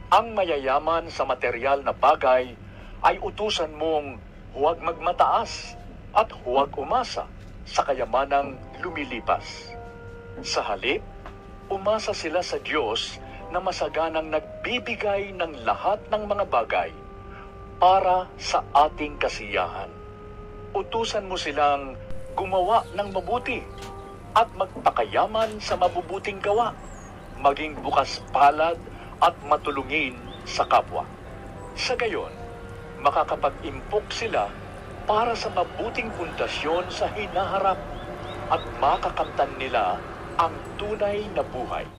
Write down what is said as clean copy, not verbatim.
Ang mayayaman sa material na bagay ay utusan mong huwag magmataas at huwag umasa sa kayamanang lumilipas. Sa halip, umasa sila sa Diyos na masaganang nagbibigay ng lahat ng mga bagay para sa ating kasiyahan. Utusan mo silang gumawa ng mabuti at magpakayaman sa mabubuting gawa, maging bukas palad at matulungin sa kapwa. Sa gayon, makakapag-impok sila para sa mabuting pundasyon sa hinaharap at makakamtan nila ang tunay na buhay.